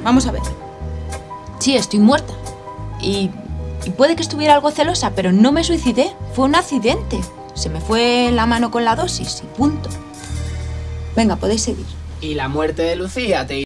vamos a ver. Sí, estoy muerta. Y puede que estuviera algo celosa, pero no me suicidé. Fue un accidente. Se me fue la mano con la dosis y punto. Venga, podéis seguir. ¿Y la muerte de Lucía te